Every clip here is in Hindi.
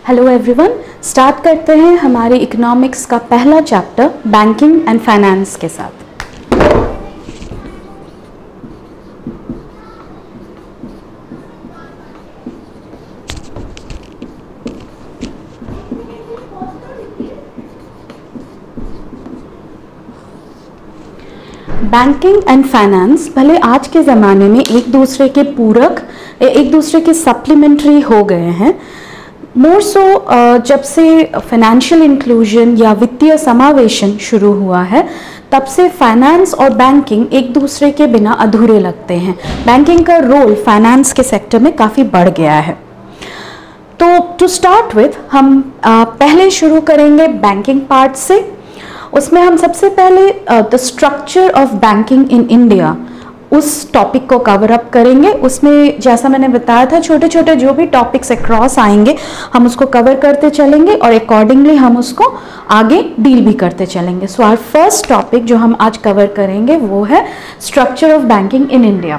हेलो एवरीवन, स्टार्ट करते हैं हमारे इकोनॉमिक्स का पहला चैप्टर बैंकिंग एंड फाइनेंस के साथ। बैंकिंग एंड फाइनेंस भले आज के ज़माने में एक दूसरे के पूरक, एक दूसरे के सप्लीमेंट्री हो गए हैं, मोर सो जब से फाइनेंशियल इंक्लूजन या वित्तीय समावेशन शुरू हुआ है तब से फाइनेंस और बैंकिंग एक दूसरे के बिना अधूरे लगते हैं। बैंकिंग का रोल फाइनेंस के सेक्टर में काफ़ी बढ़ गया है। तो टू स्टार्ट विथ हम पहले शुरू करेंगे बैंकिंग पार्ट से। उसमें हम सबसे पहले the structure of banking in India उस टॉपिक को कवर अप करेंगे। उसमें जैसा मैंने बताया था, छोटे छोटे जो भी टॉपिक्स अक्रॉस आएंगे हम उसको कवर करते चलेंगे और अकॉर्डिंगली हम उसको आगे डील भी करते चलेंगे। सो आवर फर्स्ट टॉपिक जो हम आज कवर करेंगे वो है structure of banking in India.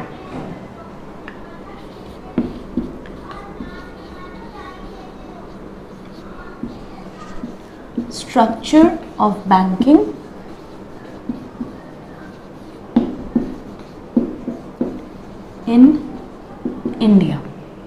Structure of banking in India,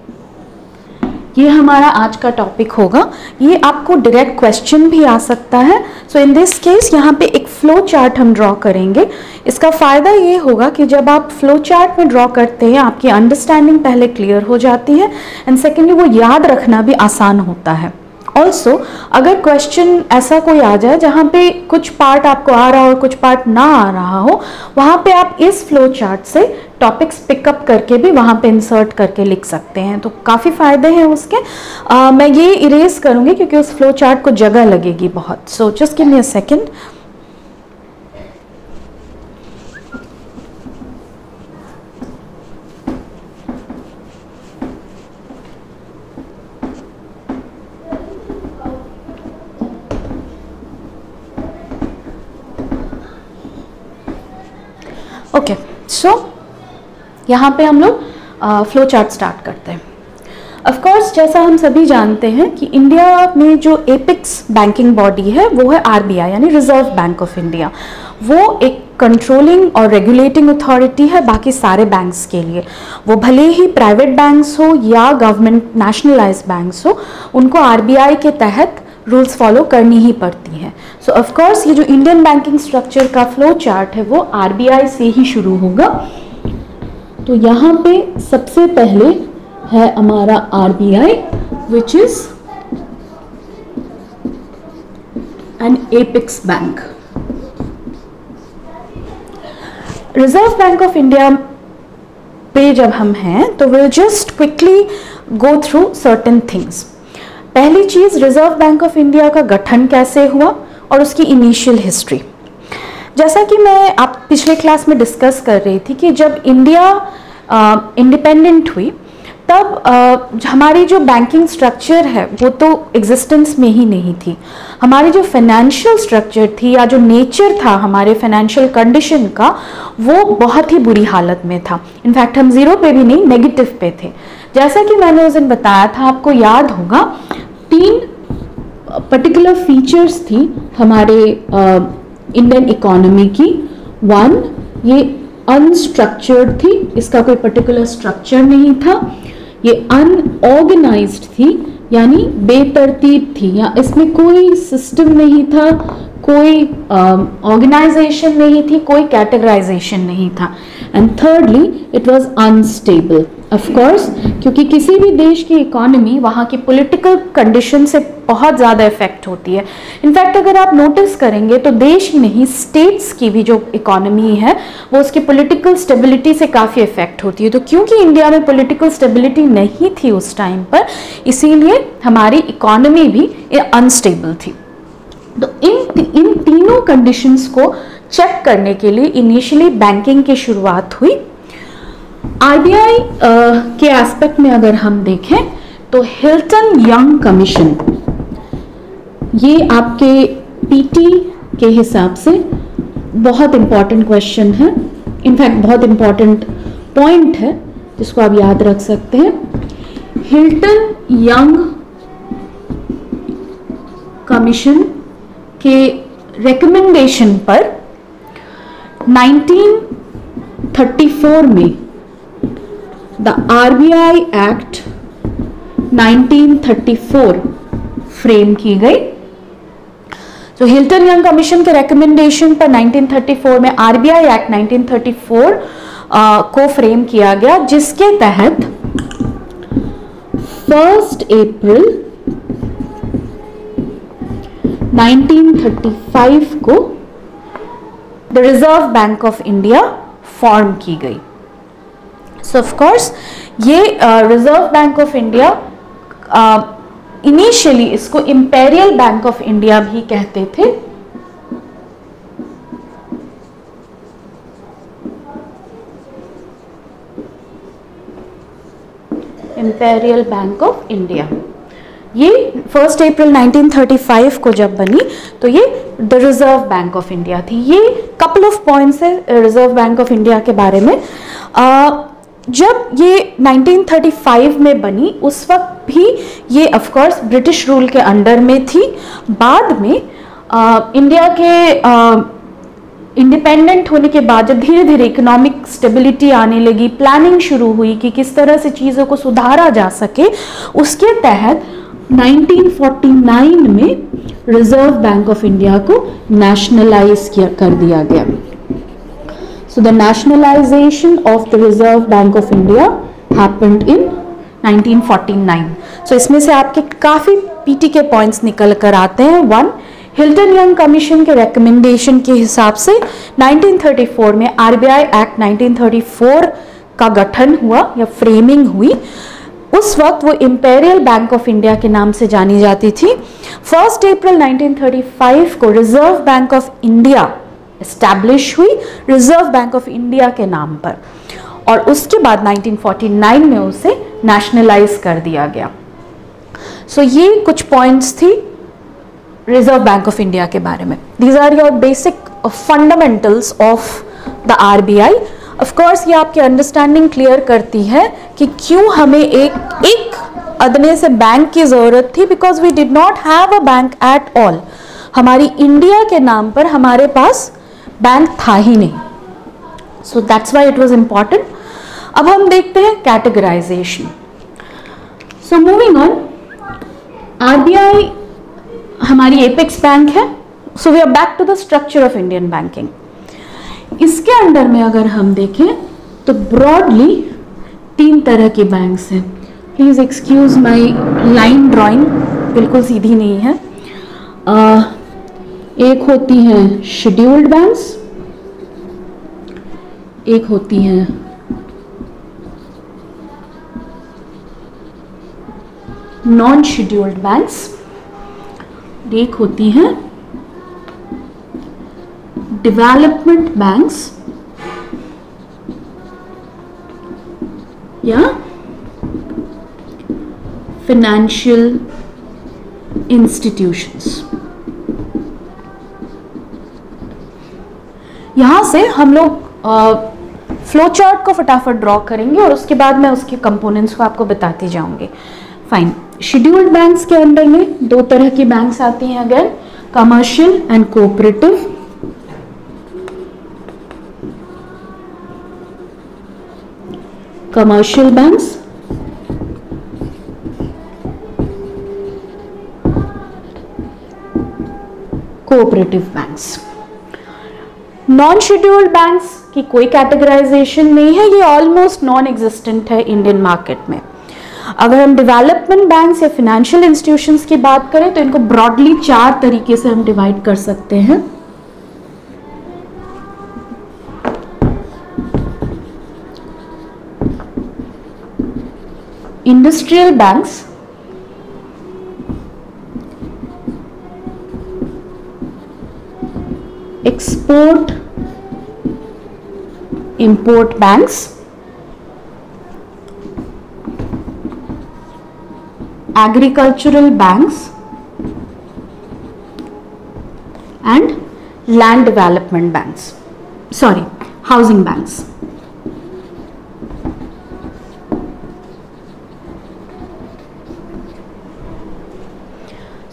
ये हमारा आज का टॉपिक होगा। ये आपको डायरेक्ट क्वेश्चन भी आ सकता है। सो इन दिस केस यहाँ पे एक फ्लो चार्ट हम ड्रॉ करेंगे। इसका फ़ायदा ये होगा कि जब आप फ्लो चार्ट में ड्रॉ करते हैं आपकी अंडरस्टैंडिंग पहले क्लियर हो जाती है एंड सेकेंडली वो याद रखना भी आसान होता है। ऑल्सो अगर क्वेश्चन ऐसा कोई आ जाए जहाँ पे कुछ पार्ट आपको आ रहा हो और कुछ पार्ट ना आ रहा हो, वहाँ पे आप इस फ्लो चार्ट से टॉपिक्स पिकअप करके भी वहाँ पे इंसर्ट करके लिख सकते हैं। तो काफ़ी फ़ायदे हैं उसके। मैं ये इरेज करूँगी क्योंकि उस फ्लो चार्ट को जगह लगेगी बहुत। So just give me a second. Okay, so यहाँ पे हम लोग फ्लो चार्ट स्टार्ट करते हैं। ऑफ कोर्स जैसा हम सभी जानते हैं कि इंडिया में जो एपिक्स बैंकिंग बॉडी है वो है आरबीआई यानी रिजर्व बैंक ऑफ इंडिया। वो एक कंट्रोलिंग और रेगुलेटिंग अथॉरिटी है बाकी सारे बैंक्स के लिए। वो भले ही प्राइवेट बैंक्स हो या गवर्नमेंट नेशनलाइज्ड बैंक्स हो, उनको आरबीआई के तहत रूल्स फॉलो करनी ही पड़ती हैं। सो ऑफ कोर्स ये जो इंडियन बैंकिंग स्ट्रक्चर का फ्लो चार्ट है वो आरबीआई से ही शुरू होगा। तो यहाँ पे सबसे पहले है हमारा RBI which is an apex bank. Reserve bank of India पे जब हम हैं तो will just quickly go through certain things. पहली चीज, रिजर्व बैंक ऑफ इंडिया का गठन कैसे हुआ और उसकी इनिशियल हिस्ट्री। जैसा कि मैं आप पिछले क्लास में डिस्कस कर रही थी कि जब इंडिया इंडिपेंडेंट हुई तब हमारी जो बैंकिंग स्ट्रक्चर है वो तो एग्जिस्टेंस में ही नहीं थी। हमारी जो फाइनेंशियल स्ट्रक्चर थी या जो नेचर था हमारे फाइनेंशियल कंडीशन का वो बहुत ही बुरी हालत में था। इनफैक्ट हम जीरो पे भी नहीं, नेगेटिव पे थे। जैसा कि मैंने उस दिन बताया था, आपको याद होगा, 3 पर्टिकुलर फीचर्स थी हमारे इंडियन इकोनॉमी की। 1, ये अनस्ट्रक्चर्ड थी, इसका कोई पर्टिकुलर स्ट्रक्चर नहीं था। ये अनऑर्गेनाइज्ड थी यानी बेतरतीब थी, या इसमें कोई सिस्टम नहीं था, कोई ऑर्गेनाइजेशन नहीं थी, कोई कैटेगराइजेशन नहीं था। And thirdly it was unstable. Of course क्योंकि किसी भी देश की इकोनॉमी वहाँ की पॉलिटिकल कंडीशन से बहुत ज़्यादा इफेक्ट होती है। इनफैक्ट अगर आप नोटिस करेंगे तो देश ही नहीं, स्टेट्स की भी जो इकोनॉमी है वो उसकी पॉलिटिकल स्टेबिलिटी से काफ़ी इफेक्ट होती है। तो क्योंकि इंडिया में पॉलिटिकल स्टेबिलिटी नहीं थी उस टाइम पर, इसीलिए हमारी इकोनॉमी भी अनस्टेबल थी। तो इन तीनों कंडीशंस को चेक करने के लिए इनिशियली बैंकिंग की शुरुआत हुई। आरबीआई के एस्पेक्ट में अगर हम देखें तो हिल्टन यंग कमीशन, ये आपके पीटी के हिसाब से बहुत इंपॉर्टेंट क्वेश्चन है। इनफैक्ट बहुत इंपॉर्टेंट पॉइंट है जिसको आप याद रख सकते हैं। हिल्टन यंग कमीशन के रिकमेंडेशन पर 1934 में द आरबीआई एक्ट 1934 फ्रेम की गई। तो हिल्टन यंग कमीशन के रिकमेंडेशन पर 1934 में आरबीआई एक्ट 1934 को फ्रेम किया गया, जिसके तहत 1 अप्रैल 1935 को the reserve bank of India form की गई। सो ऑफ कोर्स ये reserve bank of India initially इसको इंपेरियल बैंक ऑफ इंडिया भी कहते थे। इंपेरियल बैंक ऑफ इंडिया ये 1 अप्रैल 1935 को जब बनी तो ये the reserve bank of India थी। ये कपल ऑफ पॉइंट्स है रिजर्व बैंक ऑफ इंडिया के बारे में। जब ये 1935 में बनी उस वक्त भी ये ऑफ कोर्स ब्रिटिश रूल के अंडर में थी। बाद में इंडिया के इंडिपेंडेंट होने के बाद जब धीरे धीरे इकोनॉमिक स्टेबिलिटी आने लगी, प्लानिंग शुरू हुई कि किस तरह से चीज़ों को सुधारा जा सके, उसके तहत 1949 में रिजर्व बैंक ऑफ इंडिया को नेशनलाइज कर दिया गया। So the nationalization of the Reserve Bank of India happened in 1949. So इसमें से आपके काफ़ी पीटी के पॉइंट्स निकल कर आते हैं। 1, हिल्टन यंग कमीशन के रिकमेंडेशन के हिसाब से 1934 में आरबीआई एक्ट 1934 का गठन हुआ या फ्रेमिंग हुई। उस वक्त वो इंपेरियल बैंक ऑफ इंडिया के नाम से जानी जाती थी। 1 अप्रैल 1935 को reserve bank of India establish हुई रिजर्व बैंक ऑफ इंडिया के नाम पर, और उसके बाद 1949 में उसे नेशनलाइज कर दिया गया। सो ये कुछ पॉइंट्स थी रिजर्व बैंक ऑफ इंडिया के बारे में। These are your basic fundamentals of the RBI. Of course ये आपकी अंडरस्टैंडिंग क्लियर करती है कि क्यों हमें एक अदने से बैंक की जरूरत थी, because we did not have a bank at all. हमारी इंडिया के नाम पर हमारे पास बैंक था ही नहीं। So that's why it was important. अब हम देखते हैं categorisation. So moving on, RBI हमारी एपेक्स बैंक है। So we are back to the structure of Indian banking. इसके अंडर में अगर हम देखें तो ब्रॉडली 3 तरह के बैंक्स हैं। Please excuse my line drawing, बिल्कुल सीधी नहीं है। एक होती हैं शेड्यूल्ड बैंक्स, एक होती हैं नॉन शेड्यूल्ड बैंक्स, एक होती हैं डेवलपमेंट बैंक्स या फाइनेंशियल इंस्टीट्यूशंस। यहां से हम लोग फ्लो चार्ट को फटाफट ड्रॉ करेंगे और उसके बाद मैं उसके कंपोनेंट्स को आपको बताती जाऊंगी। फाइन। शेड्यूल्ड बैंक्स के अंदर में 2 तरह की बैंक्स आती हैं again, commercial and cooperative. Commercial banks, cooperative banks. Non scheduled banks की कोई कैटेगराइजेशन नहीं है, ये ऑलमोस्ट नॉन एग्जिस्टेंट है इंडियन मार्केट में। अगर हम डेवलपमेंट बैंक्स या फाइनेंशियल इंस्टीट्यूशंस की बात करें तो इनको ब्रॉडली 4 तरीके से हम डिवाइड कर सकते हैं। Industrial banks, export import banks, agricultural banks and land development banks, sorry housing banks.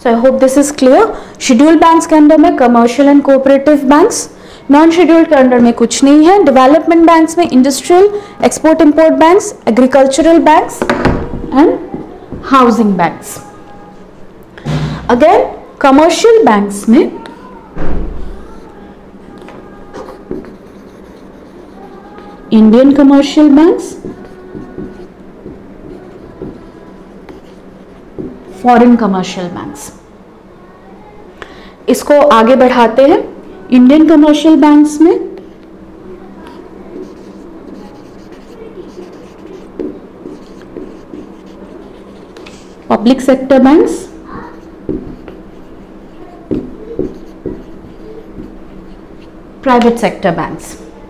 So I hope this is clear. Scheduled banks के अंदर में commercial and cooperative banks, non scheduled के अंडर में कुछ नहीं है। डेवलपमेंट बैंक्स में industrial, export import banks, agricultural banks and housing banks. Again commercial banks में Indian commercial banks, foreign commercial banks. इसको आगे बढ़ाते हैं। इंडियन कमर्शियल बैंक्स में public sector banks, private sector banks.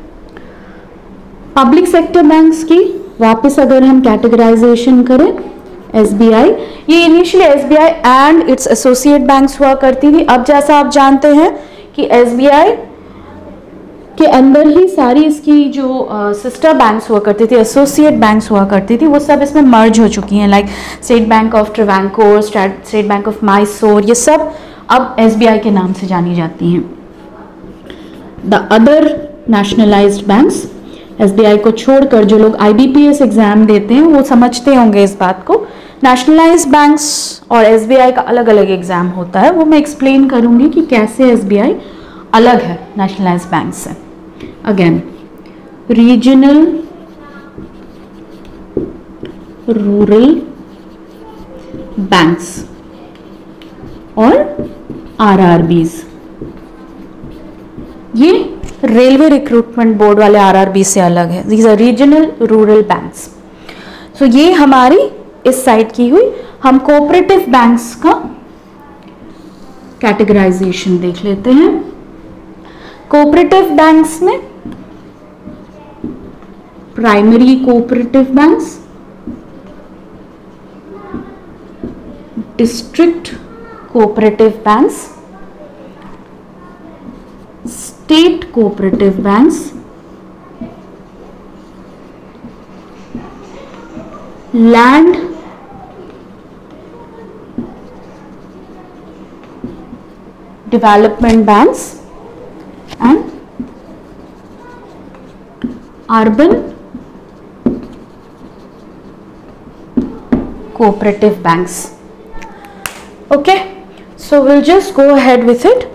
Public sector banks की वापस अगर हम कैटेगराइजेशन करें, एसबीआई, ये initially SBI and its associate banks हुआ करती थी। अब जैसा आप जानते हैं कि एसबीआई के अंदर ही सारी इसकी जो सिस्टर बैंक्स हुआ करती थी, एसोसिएट बैंक्स हुआ करती थी, वो सब इसमें मर्ज हो चुकी हैं। Like State Bank of Travancore, State Bank of Mysore, ये सब अब एसबीआई के नाम से जानी जाती हैं। The other nationalized banks, SBI को छोड़कर जो लोग आईबीपीएस एग्जाम देते हैं वो समझते होंगे इस बात को। नेशनलाइज्ड बैंक्स और एसबीआई का अलग अलग एग्जाम होता है, वो मैं एक्सप्लेन करूंगी कि कैसे एसबीआई अलग है नेशनलाइज्ड बैंक से। अगेन रीजनल रूरल बैंक्स और आरआरबीज, ये रेलवे रिक्रूटमेंट बोर्ड वाले आरआरबी से अलग है। These are regional rural banks. So ये हमारी इस साइड की हुई। हम कोऑपरेटिव बैंक्स का कैटेगराइजेशन देख लेते हैं। कोऑपरेटिव बैंक्स में primary cooperative banks, district cooperative banks, state cooperative banks, land development banks and urban cooperative banks. Okay, so will just go ahead with it.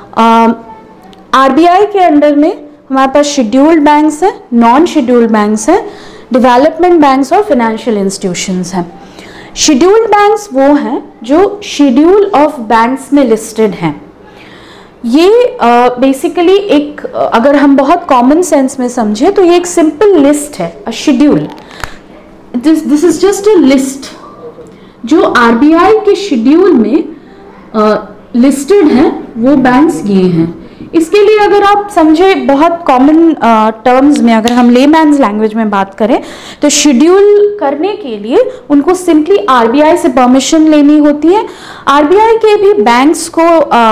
RBI के अंडर में हमारे पास शेड्यूल्ड बैंक्स हैं, नॉन शेड्यूल्ड बैंक्स हैं, डेवलपमेंट बैंक्स और फाइनेंशियल इंस्टीट्यूशंस हैं। शेड्यूल्ड बैंक्स वो हैं जो शेड्यूल ऑफ बैंक्स में लिस्टेड हैं। ये बेसिकली एक, अगर हम बहुत कॉमन सेंस में समझे तो ये एक सिंपल लिस्ट है, a schedule. This is just a list जो आरबीआई के शेड्यूल में लिस्टेड हैं, वो बैंक्स ये हैं। इसके लिए अगर आप समझे बहुत कॉमन टर्म्स में, अगर हम लेमैन्स लैंग्वेज में बात करें तो शेड्यूल करने के लिए उनको सिंपली आरबीआई से परमिशन लेनी होती है। आरबीआई के भी बैंक्स को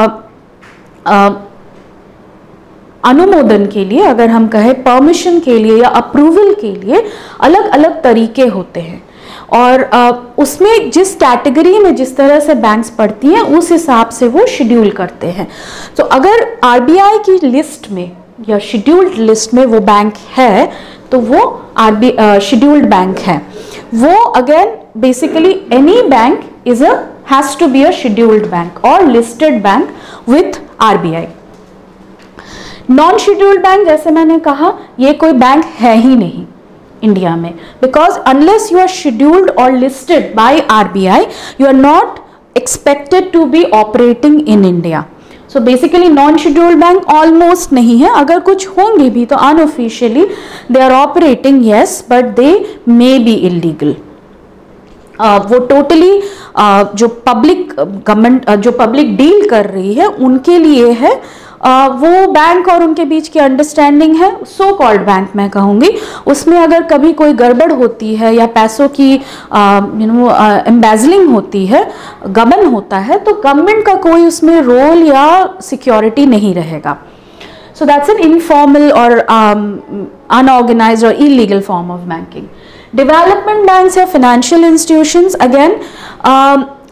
अनुमोदन के लिए, अगर हम कहें परमिशन के लिए या अप्रूवल के लिए, अलग अलग तरीके होते हैं और उसमें जिस कैटेगरी में जिस तरह से बैंक्स पड़ती हैं उस हिसाब से वो शेड्यूल करते हैं। तो अगर आरबीआई की लिस्ट में या शेड्यूल्ड लिस्ट में वो बैंक है तो वो शेड्यूल्ड बैंक है। वो again basically any bank is has to be a scheduled bank और listed bank with RBI. Non scheduled bank, जैसे मैंने कहा, ये कोई बैंक है ही नहीं इंडिया में, because unless you are scheduled और listed by RBI you are not expected to be operating in India. So basically non scheduled bank almost नहीं है, अगर कुछ होंगे भी तो unofficially they are operating, yes, but they may be illegal. वो टोटली जो पब्लिक गवर्नमेंट जो पब्लिक डील कर रही है उनके लिए है। वो बैंक और उनके बीच की अंडरस्टैंडिंग है, सो कॉल्ड बैंक मैं कहूँगी। उसमें अगर कभी कोई गड़बड़ होती है या पैसों की एम्बेजलिंग होती है, गबन होता है, तो गवर्नमेंट का कोई उसमें रोल या सिक्योरिटी नहीं रहेगा। सो दैट्स एन इनफॉर्मल और अनऑर्गेनाइज्ड और illegal form of banking. Development banks या financial institutions, again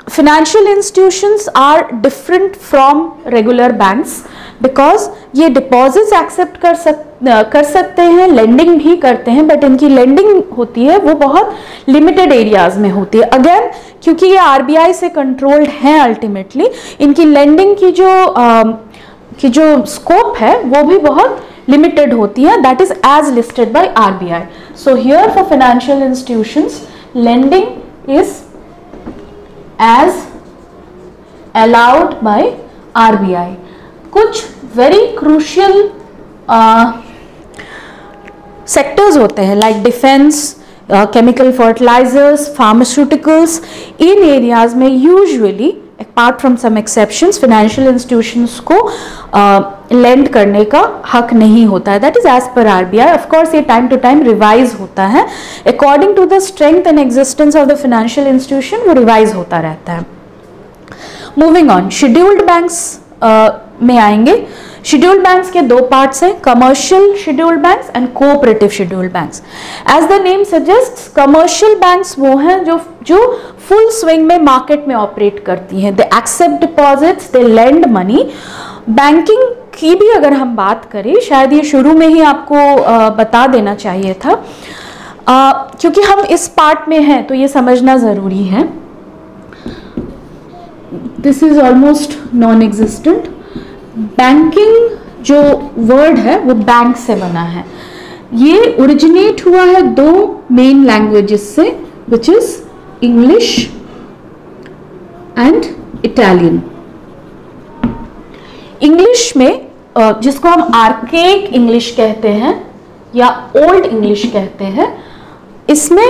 financial institutions are different from regular banks because ये डिपॉजिट्स एक्सेप्ट कर सकते हैं, लेंडिंग भी करते हैं, बट इनकी लेंडिंग होती है वो बहुत लिमिटेड एरियाज में होती है। अगेन क्योंकि ये आरबीआई से कंट्रोल्ड हैं अल्टीमेटली, इनकी लेंडिंग की जो स्कोप है वो भी बहुत लिमिटेड होती है, that is as listed by RBI. So here for financial institutions lending is as allowed by RBI. कुछ वेरी क्रूशियल सेक्टर्स होते हैं like defence, chemical fertilizers, pharmaceuticals, इन एरियाज में usually apart from some exceptions financial institutions को लेंड करने का हक नहीं होता है, दैट इज एज पर आरबीआई। ऑफ कोर्स ये टाइम टू टाइम रिवाइज होता है according to the strength and existence of the financial institution, वो रिवाइज होता रहता है। मूविंग ऑन, शेड्यूल्ड बैंक्स में आएंगे। शेड्यूल्ड बैंक्स के दो पार्ट्स हैं, commercial scheduled banks and cooperative scheduled banks. As the name suggest, commercial banks वो हैं जो फुल स्विंग में मार्केट में ऑपरेट करती हैं, they accept deposits, they lend money. Banking की भी अगर हम बात करें, शायद ये शुरू में ही आपको बता देना चाहिए था, क्योंकि हम इस पार्ट में हैं तो ये समझना जरूरी है। This is almost non existent. Banking जो वर्ड है वो बैंक से बना है, ये ओरिजिनेट हुआ है दो मेन लैंग्वेजेस से, which is English and Italian. English में जिसको हम आर्केक इंग्लिश कहते हैं या ओल्ड इंग्लिश कहते हैं, इसमें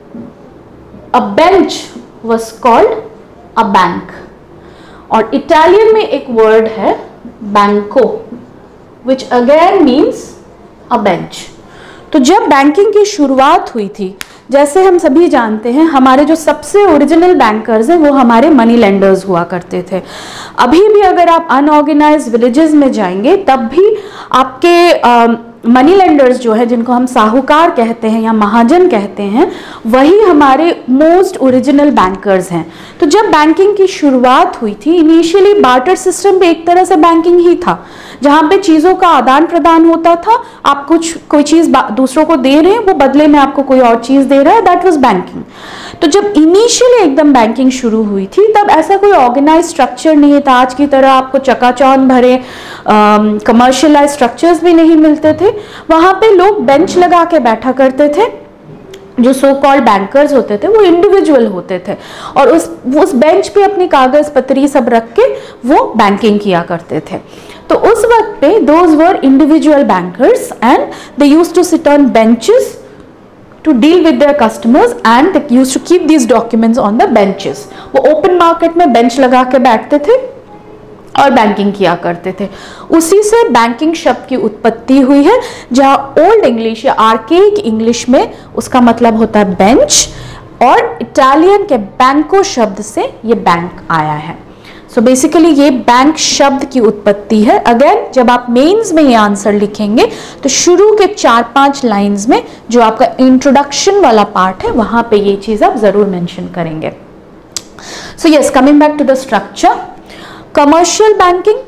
a bench was called a bank. और इटालियन में एक वर्ड है बैंको, which again means a bench. तो जब बैंकिंग की शुरुआत हुई थी, जैसे हम सभी जानते हैं, हमारे जो सबसे ओरिजिनल बैंकर्स हैं वो हमारे मनी लेंडर्स हुआ करते थे। अभी भी अगर आप अनऑर्गेनाइज्ड विलेजेस में जाएंगे तब भी आपके मनी लेंडर्स जो है, जिनको हम साहूकार कहते हैं या महाजन कहते हैं, वही हमारे मोस्ट ओरिजिनल बैंकर्स हैं। तो जब बैंकिंग की शुरुआत हुई थी, इनिशियली बार्टर सिस्टम पे एक तरह से बैंकिंग ही था, जहाँ पे चीज़ों का आदान प्रदान होता था। आप कोई चीज़ दूसरों को दे रहे हैं, वो बदले में आपको कोई और चीज़ दे रहा है, दैट वाज बैंकिंग। तो जब इनिशियली एकदम बैंकिंग शुरू हुई थी तब ऐसा कोई ऑर्गेनाइज स्ट्रक्चर नहीं था। आज की तरह आपको चकाचौंध भरे कमर्शियलाइज स्ट्रक्चर्स भी नहीं मिलते थे। वहाँ पे लोग बेंच लगा के बैठा करते थे, जो सो कॉल्ड बैंकर्स होते थे वो इंडिविजुअल होते थे, और उस बेंच पे अपनी कागज पत्री सब रख के वो बैंकिंग किया करते थे। तो उस वक्त पे those were individual bankers and they used to sit on benches to deal with their customers and they used to keep these documents on the benches। वो ओपन मार्केट में बेंच लगा के बैठते थे और बैंकिंग किया करते थे। उसी से बैंकिंग शब्द की उत्पत्ति हुई है, जहाँ ओल्ड इंग्लिश या आर्केइक इंग्लिश में उसका मतलब होता है बेंच, और इटालियन के बैंको शब्द से ये बैंक आया है। सो बेसिकली ये बैंक शब्द की उत्पत्ति है। अगेन जब आप मेंस में ये आंसर लिखेंगे तो शुरू के 4-5 लाइंस में जो आपका इंट्रोडक्शन वाला पार्ट है वहां पे ये चीज आप जरूर मेंशन करेंगे। So yes, coming back to the structure, commercial banking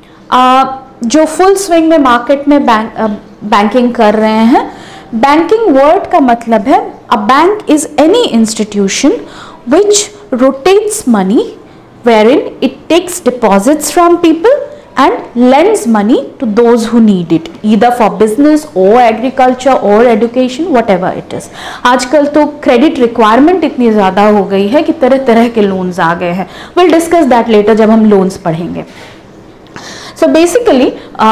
जो फुल स्विंग में मार्केट में बैंकिंग कर रहे हैं। बैंकिंग वर्ड का मतलब है a bank is any institution which rotates money wherein it takes deposits from people and lends money to those who need it, either for business or agriculture or education, whatever it is। आजकल तो क्रेडिट रिक्वायरमेंट इतनी ज़्यादा हो गई है कि तरह तरह के लोन्स आ गए हैं। we'll discuss that later जब हम लोन्स पढ़ेंगे। so basically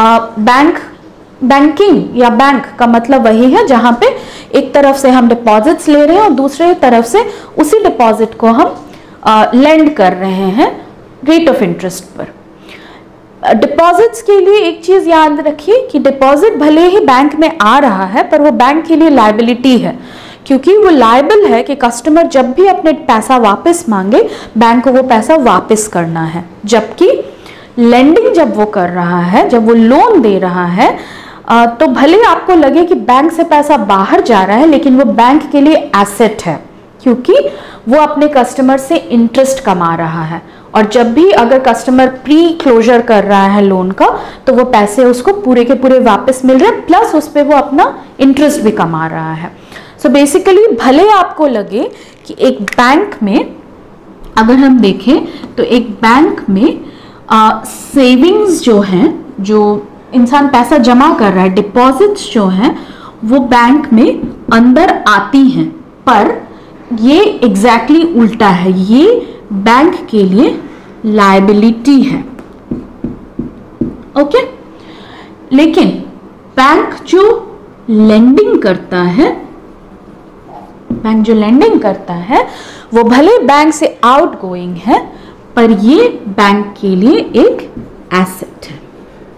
बैंकिंग या बैंक का मतलब वही है जहाँ पे एक तरफ से हम डिपॉजिट्स ले रहे हैं और दूसरे तरफ से उसी डिपॉजिट को हम लेंड कर रहे हैं रेट ऑफ इंटरेस्ट पर। डिपॉजिट्स के लिए एक चीज याद रखिए कि डिपॉजिट भले ही बैंक में आ रहा है पर वो बैंक के लिए लायबिलिटी है, क्योंकि वो लायबल है कि कस्टमर जब भी अपने पैसा वापस मांगे बैंक को वो पैसा वापस करना है। जबकि लेंडिंग जब वो कर रहा है, जब वो लोन दे रहा है, तो भले आपको लगे कि बैंक से पैसा बाहर जा रहा है लेकिन वो बैंक के लिए एसेट है, क्योंकि वो अपने कस्टमर से इंटरेस्ट कमा रहा है, और जब भी अगर कस्टमर प्री क्लोजर कर रहा है लोन का तो वो पैसे उसको पूरे के पूरे वापस मिल रहे हैं, प्लस उस पर वो अपना इंटरेस्ट भी कमा रहा है। सो बेसिकली भले आपको लगे कि एक बैंक में, अगर हम देखें तो एक बैंक में सेविंग्स जो हैं, जो इंसान पैसा जमा कर रहा है, डिपॉजिट्स जो हैं वो बैंक में अंदर आती हैं, पर ये एग्जैक्टली उल्टा है, ये बैंक के लिए लायबिलिटी है। ओके, लेकिन बैंक जो लेंडिंग करता है, बैंक जो लेंडिंग करता है वो भले बैंक से आउटगोइंग है, पर ये बैंक के लिए एक एसेट है।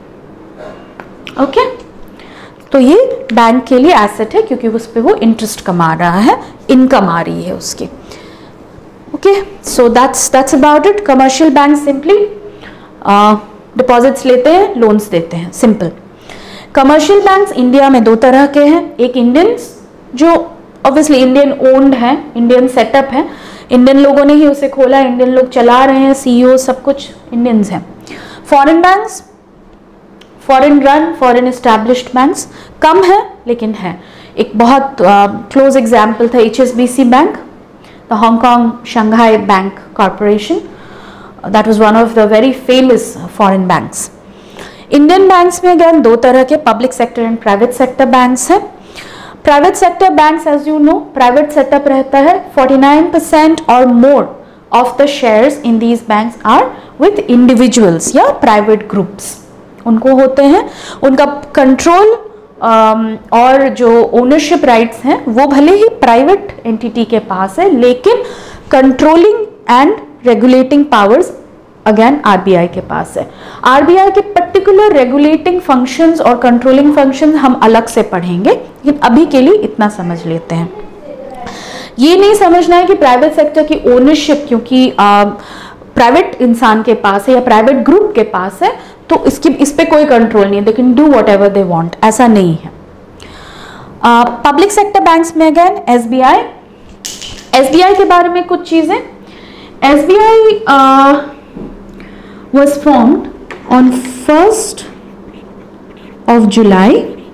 ओके, तो ये बैंक के लिए एसेट है क्योंकि उस पे वो इंटरेस्ट कमा रहा है, इनकम आ रही है उसकी। Okay, so that's about it. Commercial bank simply deposits लेते हैं, लोन्स देते हैं, सिंपल। कमर्शियल बैंक्स इंडिया में दो तरह के हैं, एक इंडियन जो ऑब्वियसली इंडियन ओन्ड है, इंडियन सेटअप है, इंडियन लोगों ने ही उसे खोला, इंडियन लोग चला रहे हैं, सीईओ सब कुछ इंडियंस हैं। Foreign banks, foreign run, foreign established banks कम है लेकिन है। एक बहुत क्लोज एग्जाम्पल था HSBC bank, the Hong Kong Shanghai bank corporation, that was one of the very famous foreign banks. Indian banks में अगेन दो तरह के, public sector and private sector banks हैं। Private sector banks, as you know, private setup रहता है, 49% और more of the shares in these banks are with individuals या प्राइवेट ग्रुप्स, उनको होते हैं। उनका कंट्रोल और जो ओनरशिप राइट्स हैं वो भले ही प्राइवेट एंटिटी के पास है, लेकिन controlling and regulating powers again RBI के पास है। आरबीआई के पर्टिकुलर रेगुलेटिंग फंक्शंस और कंट्रोलिंग फंक्शंस हम अलग से पढ़ेंगे, लेकिन अभी के लिए इतना समझ लेते हैं। ये नहीं समझना है कि प्राइवेट सेक्टर की ओनरशिप क्योंकि प्राइवेट इंसान के पास है या प्राइवेट ग्रुप के पास है तो इस पे कोई कंट्रोल नहीं है, they can do whatever they want, ऐसा नहीं है। पब्लिक सेक्टर बैंक्स में अगेन एसबीआई के बारे में कुछ चीजें। SBI was formed on 1st of July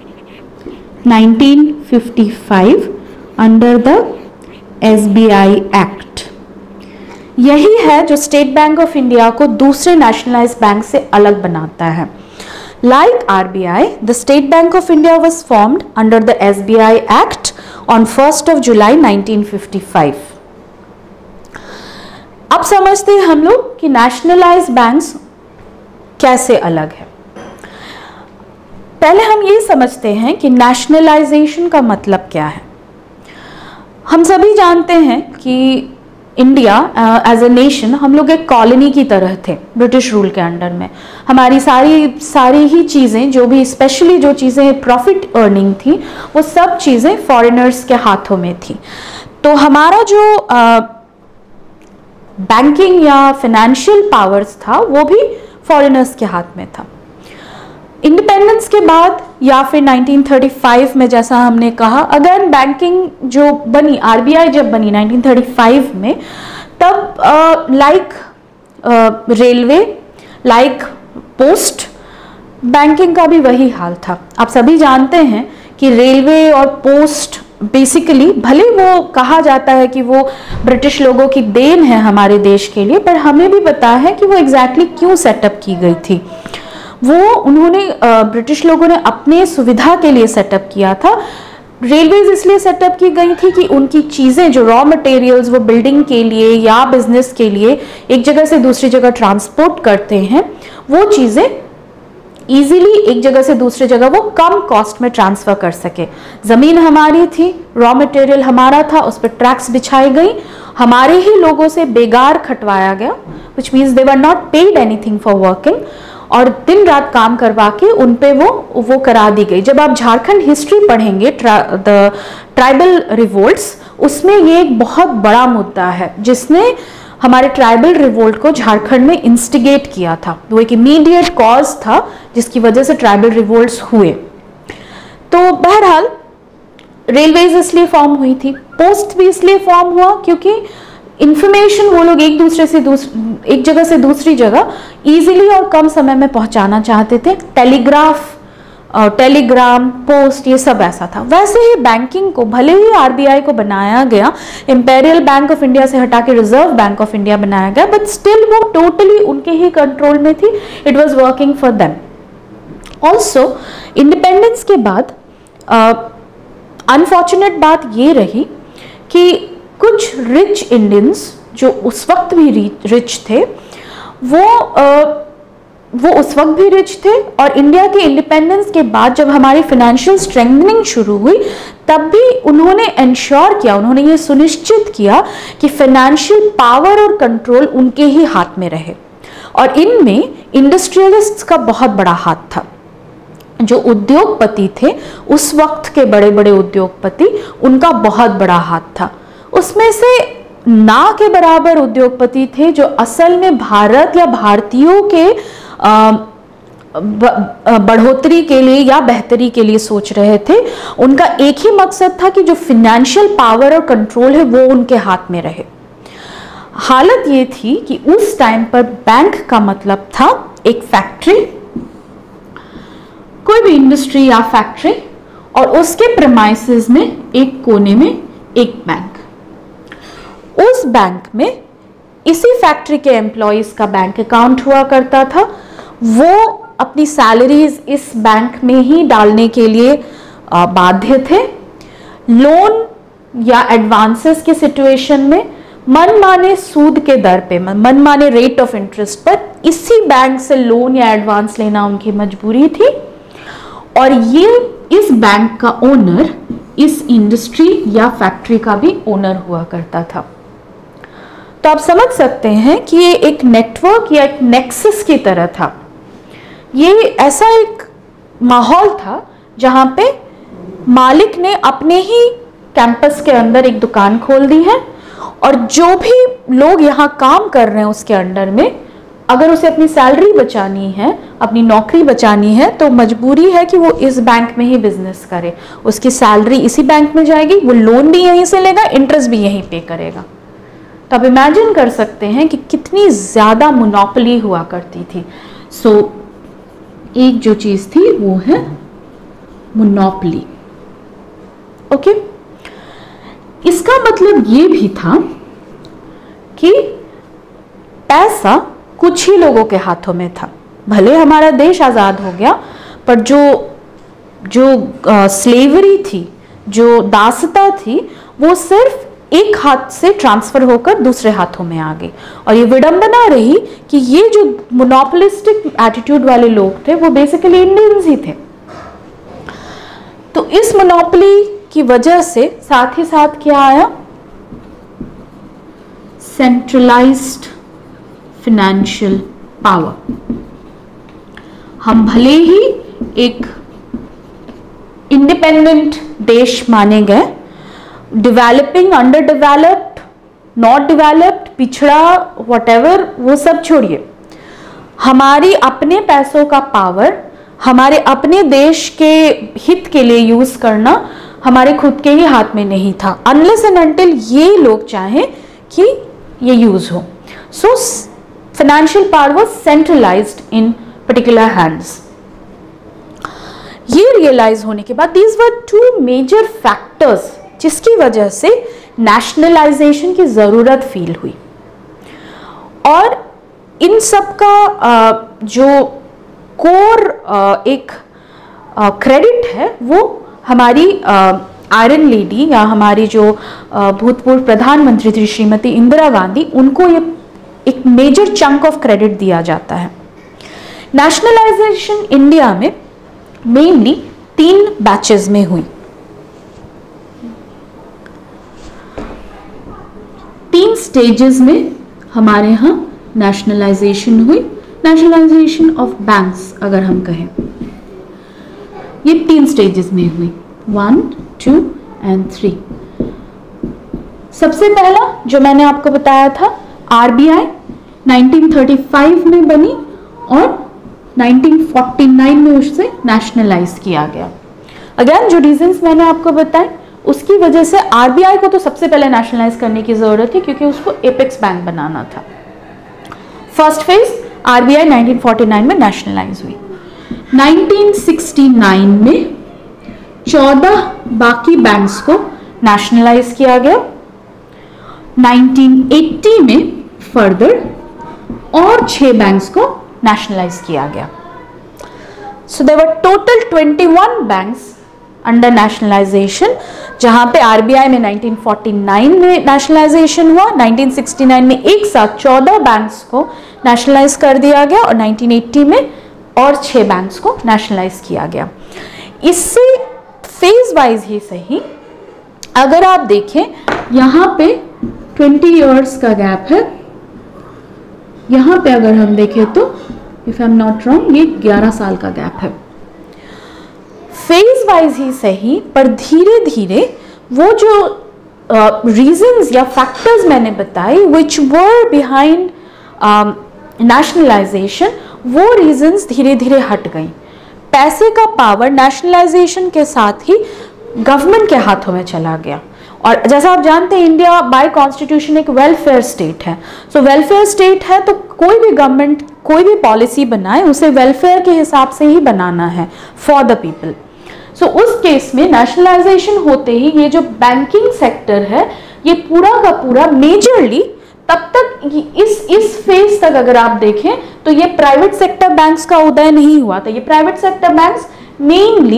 1955 under the SBI Act। यही है जो स्टेट बैंक ऑफ इंडिया को दूसरे नेशनलाइज्ड बैंक से अलग बनाता है। Like RBI, the State Bank of India was formed under the SBI Act on 1st of July 1955। अब समझते हैं हम लोग कि नेशनलाइज्ड बैंक्स कैसे अलग है। पहले हम ये समझते हैं कि नेशनलाइजेशन का मतलब क्या है। हम सभी जानते हैं कि इंडिया एज अ नेशन हम लोग एक कॉलोनी की तरह थे ब्रिटिश रूल के अंडर में। हमारी सारी ही चीज़ें, जो भी स्पेशली जो चीज़ें प्रॉफिट अर्निंग थी, वो सब चीज़ें फॉरेनर्स के हाथों में थी। तो हमारा जो बैंकिंग या फाइनेंशियल पावर्स था वो भी फॉरेनर्स के हाथ में था। इंडिपेंडेंस के बाद या फिर 1935 में, जैसा हमने कहा, अगर बैंकिंग जो बनी, आरबीआई जब बनी 1935 में, तब like railway, like post, banking का भी वही हाल था। आप सभी जानते हैं कि रेलवे और पोस्ट बेसिकली, भले वो कहा जाता है कि वो ब्रिटिश लोगों की देन है हमारे देश के लिए, पर हमें भी पता है कि वो एग्जैक्टली क्यों सेटअप की गई थी। वो उन्होंने ब्रिटिश लोगों ने अपने सुविधा के लिए सेटअप किया था। रेलवेज इसलिए सेटअप की गई थी कि उनकी चीज़ें, जो रॉ मटेरियल्स वो बिल्डिंग के लिए या बिजनेस के लिए एक जगह से दूसरी जगह ट्रांसपोर्ट करते हैं, वो चीज़ें इजीली एक जगह से दूसरी जगह वो कम कॉस्ट में ट्रांसफर कर सके। ज़मीन हमारी थी, रॉ मटेरियल हमारा था, उस पर ट्रैक्स बिछाई गई, हमारे ही लोगों से बेगार खटवाया गया, which means they were not paid anything for working, और दिन रात काम करवा के उन पे वो करा दी गई। जब आप झारखंड हिस्ट्री पढ़ेंगे, द ट्राइबल रिवोल्ट्स, उसमें ये एक बहुत बड़ा मुद्दा है जिसने हमारे ट्राइबल रिवोल्ट को झारखंड में इंस्टिगेट किया था। वो एक इमीडिएट कॉज था जिसकी वजह से ट्राइबल रिवोल्ट्स हुए। तो बहरहाल रेलवेज इसलिए फॉर्म हुई थी पोस्ट भी इसलिए फॉर्म हुआ क्योंकि इंफॉर्मेशन वो लोग एक जगह से दूसरी जगह इजीली और कम समय में पहुंचाना चाहते थे। टेलीग्राम, पोस्ट, ये सब ऐसा था। वैसे ही बैंकिंग को, भले ही आरबीआई को बनाया गया, इंपेरियल बैंक ऑफ इंडिया से हटा के रिजर्व बैंक ऑफ इंडिया बनाया गया, बट स्टिल वो टोटली उनके ही कंट्रोल में थी। It was working for them. Also independence के बाद अनफॉर्चुनेट बात ये रही कि कुछ रिच इंडियंस जो उस वक्त भी रिच थे, वो उस वक्त भी रिच थे, और इंडिया के इंडिपेंडेंस के बाद जब हमारी फाइनेंशियल स्ट्रेंथनिंग शुरू हुई तब भी उन्होंने इंश्योर किया, उन्होंने ये सुनिश्चित किया कि फाइनेंशियल पावर और कंट्रोल उनके ही हाथ में रहे। और इनमें इंडस्ट्रियलिस्ट्स का बहुत बड़ा हाथ था। जो उद्योगपति थे उस वक्त के बड़े बड़े उद्योगपति, उनका बहुत बड़ा हाथ था। उसमें से ना के बराबर उद्योगपति थे जो असल में भारत या भारतीयों के बढ़ोतरी के लिए या बेहतरी के लिए सोच रहे थे। उनका एक ही मकसद था कि जो फाइनेंशियल पावर और कंट्रोल है वो उनके हाथ में रहे। हालत ये थी कि उस टाइम पर बैंक का मतलब था एक फैक्ट्री, कोई भी इंडस्ट्री या फैक्ट्री, और उसके प्रेमाइसेस में एक कोने में एक बैंक। उस बैंक में इसी फैक्ट्री के एम्प्लॉयज का बैंक अकाउंट हुआ करता था। वो अपनी सैलरीज इस बैंक में ही डालने के लिए बाध्य थे। लोन या एडवांसेस के सिचुएशन में मनमाने सूद के दर पे, मनमाने रेट ऑफ इंटरेस्ट पर इसी बैंक से लोन या एडवांस लेना उनकी मजबूरी थी। और ये इस बैंक का ओनर इस इंडस्ट्री या फैक्ट्री का भी ओनर हुआ करता था। तो आप समझ सकते हैं कि ये एक नेटवर्क या एक नेक्सस की तरह था। ये ऐसा एक माहौल था जहां पे मालिक ने अपने ही कैंपस के अंदर एक दुकान खोल दी है, और जो भी लोग यहाँ काम कर रहे हैं उसके अंडर में, अगर उसे अपनी सैलरी बचानी है, अपनी नौकरी बचानी है, तो मजबूरी है कि वो इस बैंक में ही बिजनेस करे। उसकी सैलरी इसी बैंक में जाएगी, वो लोन भी यहीं से लेगा, इंटरेस्ट भी यहीं पे करेगा। तो आप इमेजिन कर सकते हैं कि कितनी ज्यादा मोनोपोली हुआ करती थी। सो एक जो चीज थी वो है मोनोपोली। ओके, इसका मतलब ये भी था कि पैसा कुछ ही लोगों के हाथों में था। भले हमारा देश आजाद हो गया, पर जो स्लेवरी थी, जो दासता थी, वो सिर्फ एक हाथ से ट्रांसफर होकर दूसरे हाथों में आ गई। और ये विडंबना रही कि ये जो मोनोपोलिस्टिक एटीट्यूड वाले लोग थे वो बेसिकली इंडियंस ही थे। तो इस मोनोपोली की वजह से साथ ही साथ क्या आया? Centralized financial power. हम भले ही एक इंडिपेंडेंट देश माने गए, developing, under developed, not developed, पिछड़ा, व्हाटएवर, वो सब छोड़िए, हमारी अपने पैसों का पावर, हमारे अपने देश के हित के लिए यूज करना हमारे खुद के ही हाथ में नहीं था, अनलेस एंड अनटिल ये लोग चाहें कि ये यूज हो। So financial power was centralized in particular hands. ये रियलाइज होने के बाद these were two major factors जिसकी वजह से नेशनलाइजेशन की जरूरत फील हुई। और इन सब का जो कोर एक क्रेडिट है वो हमारी आयरन लेडी या हमारी जो भूतपूर्व प्रधानमंत्री थी श्रीमती इंदिरा गांधी, उनको ये एक मेजर चंक ऑफ क्रेडिट दिया जाता है। नेशनलाइजेशन इंडिया में मेनली 3 बैचेस में हुई। 3 स्टेजेस में हमारे यहाँ नेशनलाइजेशन हुई। नेशनलाइजेशन ऑफ बैंक्स अगर हम कहें, ये 3 स्टेजेस में हुई, 1, 2 एंड 3। सबसे पहला जो मैंने आपको बताया था, आरबीआई 1935 में बनी और 1949 में उससे नेशनलाइज किया गया। अगेन जो रीजंस मैंने आपको बताए, उसकी वजह से आरबीआई को तो सबसे पहले नेशनलाइज करने की ज़रूरत थी क्योंकि उसको एपेक्स बैंक बनाना था। फर्स्ट फेज आरबीआई 1949 में नेशनलाइज हुई। 1969 में 14 बाकी बैंक्स को नेशनलाइज किया गया। 1980 में फर्दर और 6 बैंक्स को नेशनलाइज किया गया। So there were total 21 banks under nationalization, जहां पे आरबीआई में 1949 में नेशनलाइजेशन हुआ, 1969 में एक साथ 14 बैंक्स को नेशनलाइज कर दिया गया और 1980 में और 6 बैंक्स को नेशनलाइज किया गया। इससे फेज वाइज ही सही, अगर आप देखें यहां पे 20 इयर्स का गैप है, यहां पे अगर हम देखें तो if I am not wrong ये 11 साल का गैप है। फेज वाइज ही सही, पर धीरे धीरे वो जो रीजंस या फैक्टर्स मैंने बताए विच वर बिहाइंड नेशनलाइजेशन, वो रीजंस धीरे धीरे हट गई। पैसे का पावर नेशनलाइजेशन के साथ ही गवर्नमेंट के हाथों में चला गया। और जैसा आप जानते हैं इंडिया बाय कॉन्स्टिट्यूशन एक वेलफेयर स्टेट है। सो वेलफेयर स्टेट है तो कोई भी गवर्नमेंट कोई भी पॉलिसी बनाए उसे वेलफेयर के हिसाब से ही बनाना है, फॉर द पीपल। सो उस केस में नेशनलाइजेशन होते ही ये जो बैंकिंग सेक्टर है ये पूरा का पूरा मेजरली तब तक इस फेज तक अगर आप देखें तो ये प्राइवेट सेक्टर बैंक्स का उदय नहीं हुआ था। ये प्राइवेट सेक्टर बैंक्स मेनली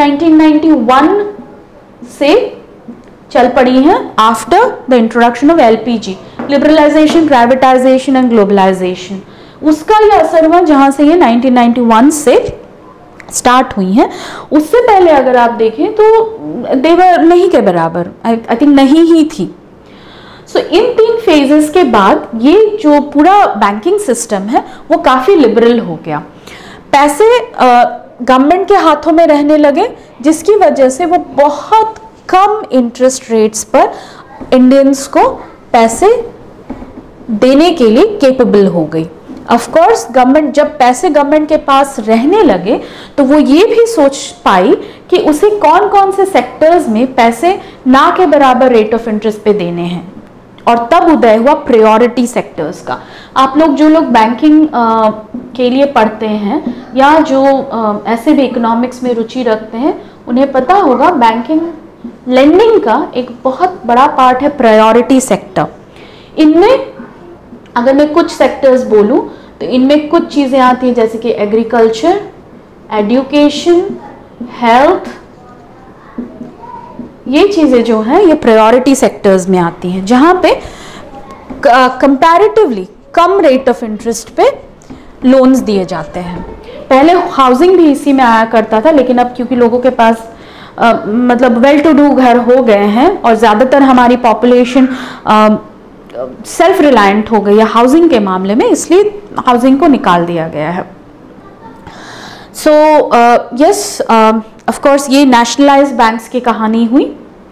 1991 से चल पड़ी हैं after the introduction of LPG, liberalization, privatization and globalization. उसका ये असर हुआ जहां से ये 1991 से स्टार्ट हुई हैं। उससे पहले अगर आप देखें तो देवर नहीं के बराबर, आई थिंक नहीं ही थी। सो इन 3 फेजेस के बाद ये जो पूरा बैंकिंग सिस्टम है वो काफ़ी लिबरल हो गया। पैसे गवर्नमेंट के हाथों में रहने लगे, जिसकी वजह से वो बहुत कम इंटरेस्ट रेट्स पर इंडियंस को पैसे देने के लिए केपेबल हो गई। ऑफ कोर्स गवर्नमेंट जब पैसे गवर्नमेंट के पास रहने लगे तो वो ये भी सोच पाई कि उसे कौन कौन से सेक्टर्स में पैसे ना के बराबर रेट ऑफ इंटरेस्ट पे देने हैं, और तब उदय हुआ प्रायोरिटी सेक्टर्स का। आप लोग जो लोग बैंकिंग के लिए पढ़ते हैं या जो ऐसे भी इकोनॉमिक्स में रुचि रखते हैं उन्हें पता होगा बैंकिंग लेंडिंग का एक बहुत बड़ा पार्ट है प्रायोरिटी सेक्टर। इनमें अगर मैं कुछ सेक्टर्स बोलूं तो इनमें कुछ चीज़ें आती हैं जैसे कि एग्रीकल्चर, एजुकेशन, हेल्थ, ये चीज़ें जो हैं ये प्रायोरिटी सेक्टर्स में आती हैं जहाँ पे कंपैरेटिवली कम रेट ऑफ इंटरेस्ट पे लोन्स दिए जाते हैं। पहले हाउसिंग भी इसी में आया करता था, लेकिन अब क्योंकि लोगों के पास मतलब वेल टू डू घर हो गए हैं और ज़्यादातर हमारी पॉपुलेशन सेल्फ रिलायंट हो गई है हाउसिंग के मामले में, इसलिए हाउसिंग को निकाल दिया गया है। सो यस, ऑफ कोर्स ये नेशनलाइज बैंक्स की कहानी हुई।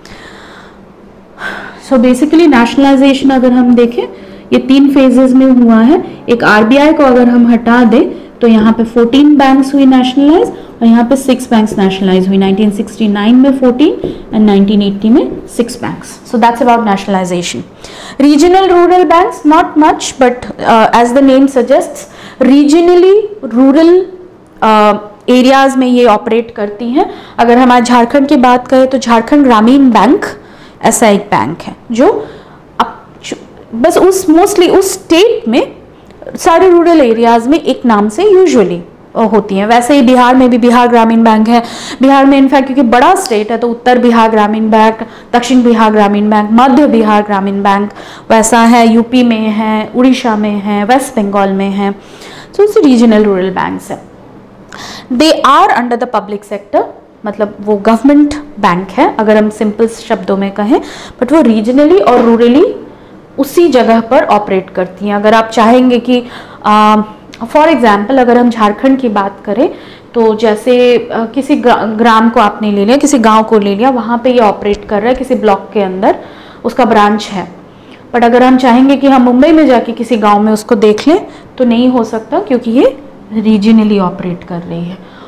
सो बेसिकली नेशनलाइजेशन अगर हम देखें ये 3 फेजेस में हुआ है। एक आरबीआई को अगर हम हटा दें तो यहाँ पे 14 बैंक्स हुई नेशनलाइज और यहाँ पे 6 बैंक्स नेशनलाइज हुई, 1969 में 14 एंड 1980 में 6 banks. So that's about nationalization. Regional rural banks not much, but as the name suggests regionally rural areas में ये ऑपरेट करती हैं। अगर हमारे झारखंड की बात करें तो झारखंड ग्रामीण बैंक ऐसा एक बैंक है जो बस उस मोस्टली उस स्टेट में सारे रूरल एरियाज में एक नाम से यूजुअली होती हैं। वैसे ही बिहार में भी बिहार ग्रामीण बैंक है। बिहार में इनफैक्ट क्योंकि बड़ा स्टेट है तो उत्तर बिहार ग्रामीण बैंक, दक्षिण बिहार ग्रामीण बैंक, मध्य बिहार ग्रामीण बैंक वैसा है, यूपी में है, उड़ीसा में है, वेस्ट बंगाल में है। So it's regional rural banks है। They are under the public sector, मतलब वो गवर्नमेंट बैंक है अगर हम सिंपल शब्दों में कहें, बट वो रीजनली और रूरली उसी जगह पर ऑपरेट करती हैं। अगर आप चाहेंगे कि फॉर एग्जांपल अगर हम झारखंड की बात करें तो जैसे किसी ग्राम को आपने ले लिया, किसी गांव को ले लिया, वहाँ पे ये ऑपरेट कर रहा है किसी ब्लॉक के अंदर, उसका ब्रांच है। बट अगर हम चाहेंगे कि हम मुंबई में जाके किसी गांव में उसको देख लें तो नहीं हो सकता क्योंकि ये रीजनली ऑपरेट कर रही है।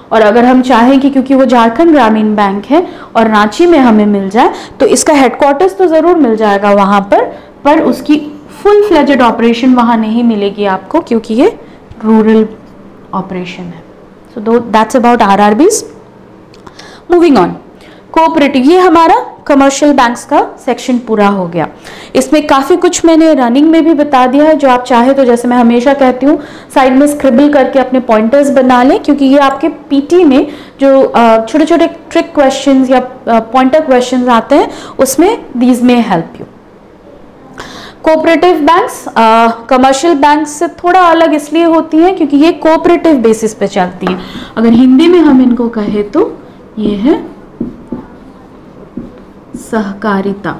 और अगर हम चाहें कि क्योंकि वो झारखंड ग्रामीण बैंक है और रांची में हमें मिल जाए तो इसका हेडक्वार्टर्स तो ज़रूर मिल जाएगा वहाँ पर उसकी फुल फ्लेजेड ऑपरेशन वहाँ नहीं मिलेगी आपको, क्योंकि ये रूरल ऑपरेशन है। So that's about RRBs। Moving on, cooperative, ये हमारा कमर्शियल बैंक्स का सेक्शन पूरा हो गया। इसमें काफ़ी कुछ मैंने रनिंग में भी बता दिया है, जो आप चाहे तो जैसे मैं हमेशा कहती हूँ साइड में स्क्रिबल करके अपने पॉइंटर्स बना लें, क्योंकि ये आपके पीटी में जो छोटे छोटे ट्रिक क्वेश्चंस या पॉइंटर क्वेश्चंस आते हैं उसमें दीज में help you. Cooperative banks commercial banks से थोड़ा अलग इसलिए होती हैं क्योंकि ये कोऑपरेटिव बेसिस पे चलती हैं। अगर हिंदी में हम इनको कहें तो ये है सहकारिता,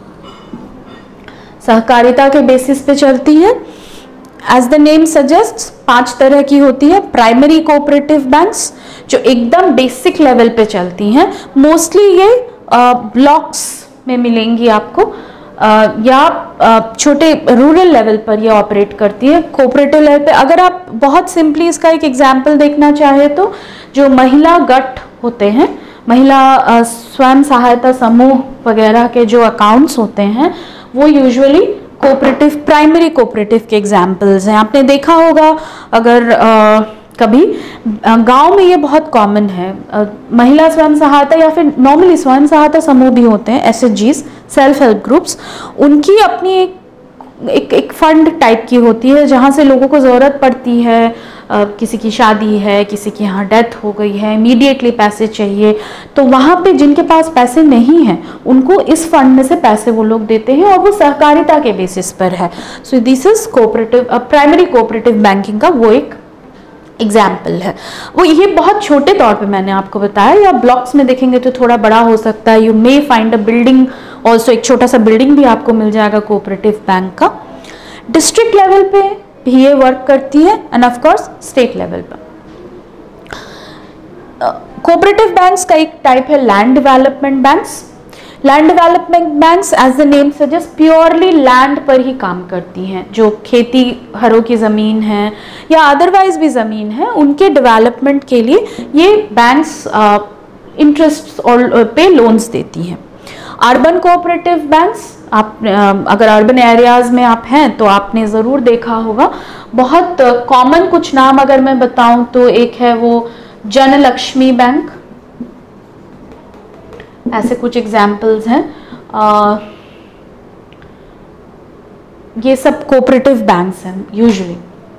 सहकारिता के बेसिस पे चलती है। एज द नेम सजेस्ट 5 तरह की होती है। प्राइमरी कोऑपरेटिव बैंक्स जो एकदम बेसिक लेवल पे चलती हैं, मोस्टली ये ब्लॉक्स में मिलेंगी आपको, या छोटे रूरल लेवल पर ये ऑपरेट करती है। कोऑपरेटिव लेवल पे अगर आप बहुत सिंपली इसका एक एग्जांपल देखना चाहे तो जो महिला गठ होते हैं, महिला स्वयं सहायता समूह वगैरह के जो अकाउंट्स होते हैं वो यूजुअली कोऑपरेटिव, प्राइमरी कोऑपरेटिव के एग्जांपल्स हैं। आपने देखा होगा अगर कभी गांव में ये बहुत कॉमन है, महिला स्वयं सहायता या फिर नॉर्मली स्वयं सहायता समूह भी होते हैं, SHGs, सेल्फ हेल्प ग्रुप्स, उनकी अपनी एक फंड टाइप की होती है जहाँ से लोगों को ज़रूरत पड़ती है, किसी की शादी है, किसी की यहाँ डेथ हो गई है, इमीडिएटली पैसे चाहिए, तो वहाँ पे जिनके पास पैसे नहीं हैं उनको इस फंड में से पैसे वो लोग देते हैं और वो सहकारिता के बेसिस पर है। So this is cooperative, primary cooperative banking का वो एक एग्जाम्पल है। वो ये बहुत छोटे तौर पे मैंने आपको बताया, या ब्लॉक्स में देखेंगे तो थोड़ा बड़ा हो सकता है। You may find a building also, एक छोटा सा बिल्डिंग भी आपको मिल जाएगा कोऑपरेटिव बैंक का। डिस्ट्रिक्ट लेवल पे भी ये वर्क करती है and of course state level पर। कोऑपरेटिव बैंक्स का एक टाइप है land development banks. Land development banks as the name suggest purely land पर ही काम करती हैं। जो खेती हरों की ज़मीन है या अदरवाइज भी ज़मीन है, उनके डेवलपमेंट के लिए ये बैंक्स इंटरेस्ट पे लोन्स देती हैं। अर्बन कोऑपरेटिव बैंक्स, आप अगर अर्बन एरियाज में आप हैं तो आपने ज़रूर देखा होगा। बहुत कॉमन कुछ नाम अगर मैं बताऊं तो एक है वो जनलक्ष्मी बैंक, ऐसे कुछ एग्जाम्पल्स हैं। ये सब कोऑपरेटिव बैंक्स हैं यूजुअली।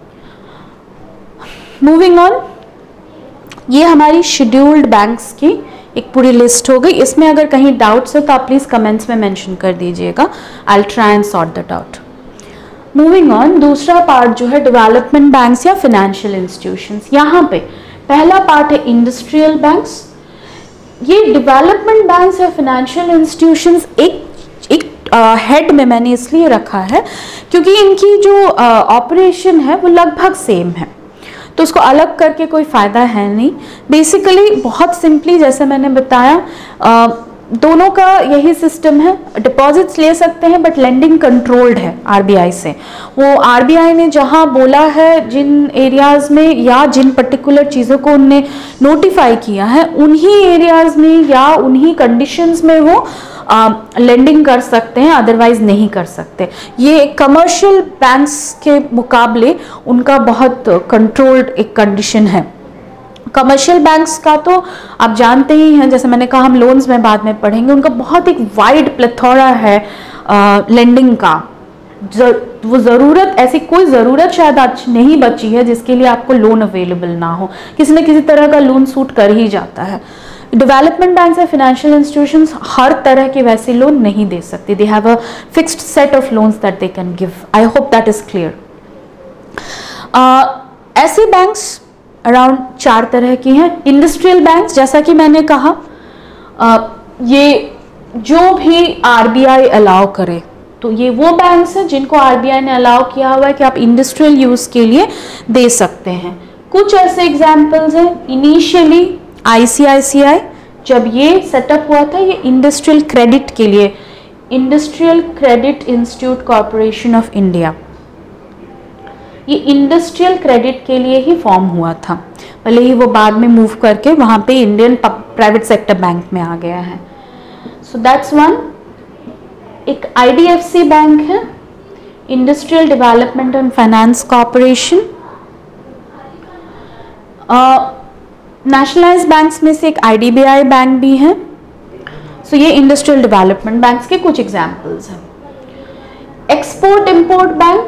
मूविंग ऑन, ये हमारी शेड्यूल्ड बैंक्स की एक पूरी लिस्ट हो गई। इसमें अगर कहीं डाउट्स हो तो आप प्लीज़ कमेंट्स में मेंशन कर दीजिएगा, I will try and sort that out. Moving on, दूसरा पार्ट जो है डेवलपमेंट बैंक्स या फाइनेंशियल इंस्टीट्यूशंस। यहाँ पे पहला पार्ट है इंडस्ट्रियल बैंक्स। ये डेवलपमेंट बैंक्स या फाइनेंशियल इंस्टीट्यूशंस एक हेड में मैंने इसलिए रखा है क्योंकि इनकी जो ऑपरेशन है वो लगभग सेम है, तो उसको अलग करके कोई फ़ायदा है नहीं। बेसिकली बहुत सिंपली जैसे मैंने बताया, दोनों का यही सिस्टम है। डिपॉजिट्स ले सकते हैं बट लेंडिंग कंट्रोल्ड है RBI से। वो RBI ने जहां बोला है, जिन एरियाज़ में या जिन पर्टिकुलर चीज़ों को उनने नोटिफाई किया है, उन्हीं एरियाज़ में या उन्हीं कंडीशंस में वो लेंडिंग कर सकते हैं, अदरवाइज नहीं कर सकते। ये कमर्शियल बैंक्स के मुकाबले उनका बहुत कंट्रोल्ड एक कंडीशन है। कमर्शियल बैंक्स का तो आप जानते ही हैं, जैसे मैंने कहा हम लोन्स में बाद में पढ़ेंगे, उनका बहुत एक वाइड प्लेथोरा है लेंडिंग का। वो ज़रूरत, ऐसी कोई ज़रूरत शायद आज नहीं बची है जिसके लिए आपको लोन अवेलेबल ना हो, किसी न किसी तरह का लोन सूट कर ही जाता है। डेवलपमेंट बैंक्स या फाइनेंशियल इंस्टीट्यूशंस हर तरह के वैसे लोन नहीं दे सकते। They have a fixed set of loans that they can give. I hope that is clear. ऐसे बैंक्स अराउंड 4 तरह की हैं। इंडस्ट्रियल बैंक्स, जैसा कि मैंने कहा, ये जो भी RBI अलाउ करे, तो ये वो बैंक्स हैं जिनको RBI ने अलाउ किया हुआ है कि आप इंडस्ट्रियल यूज़ के लिए दे सकते हैं। कुछ ऐसे एग्जाम्पल्स हैं। इनिशियली ICICI जब ये सेटअप हुआ था, ये इंडस्ट्रियल क्रेडिट के लिए, industrial credit institute corporation of India, ये इंडस्ट्रियल क्रेडिट के लिए ही फॉर्म हुआ था। भले ही वो बाद में मूव करके वहाँ पे इंडियन प्राइवेट सेक्टर बैंक में आ गया है। So that's one. एक IDFC बैंक है, industrial development and finance corporation. Nationalised banks में से एक IDBI बैंक भी है। सो ये इंडस्ट्रियल डेवलपमेंट बैंक्स के कुछ एग्जाम्पल्स हैं। एक्सपोर्ट इंपोर्ट बैंक,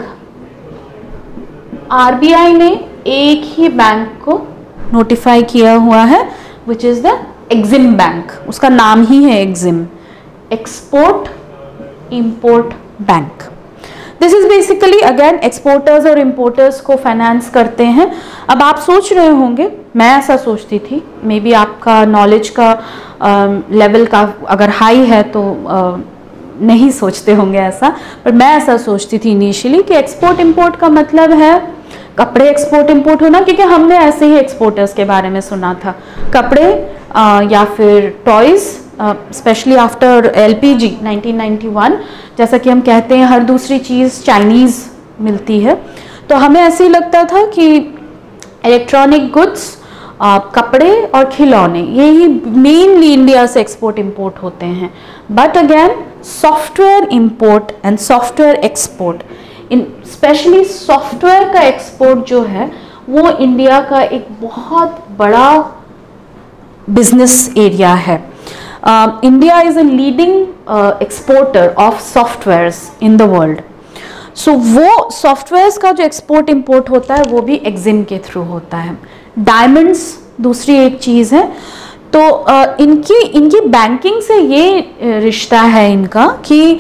RBI ने एक ही बैंक को नोटिफाई किया हुआ है, which is the exim bank. उसका नाम ही है exim, export import bank. This is basically again exporters और इंपोर्टर्स को फाइनेंस करते हैं। अब आप सोच रहे होंगे, मैं ऐसा सोचती थी, मे बी आपका नॉलेज का लेवल का अगर हाई है तो नहीं सोचते होंगे ऐसा, पर मैं ऐसा सोचती थी इनिशियली कि एक्सपोर्ट इंपोर्ट का मतलब है कपड़े एक्सपोर्ट इंपोर्ट होना, क्योंकि हमने ऐसे ही एक्सपोर्टर्स के बारे में सुना था, कपड़े या फिर टॉयज, स्पेशली आफ्टर LPG 1991, जैसा कि हम कहते हैं हर दूसरी चीज़ चाइनीज़ मिलती है, तो हमें ऐसे ही लगता था कि इलेक्ट्रॉनिक गुड्स, कपड़े और खिलौने, यही मेनली इंडिया से एक्सपोर्ट इंपोर्ट होते हैं। But again software import and software export, in specially software का एक्सपोर्ट जो है वो इंडिया का एक बहुत बड़ा बिजनेस एरिया है। India is a leading exporter of softwares in the world. So वो सॉफ्टवेयर्स का जो एक्सपोर्ट इंपोर्ट होता है वो भी एक्जिम के थ्रू होता है। डायमंड्स दूसरी एक चीज़ है। तो इनकी बैंकिंग से ये रिश्ता है इनका कि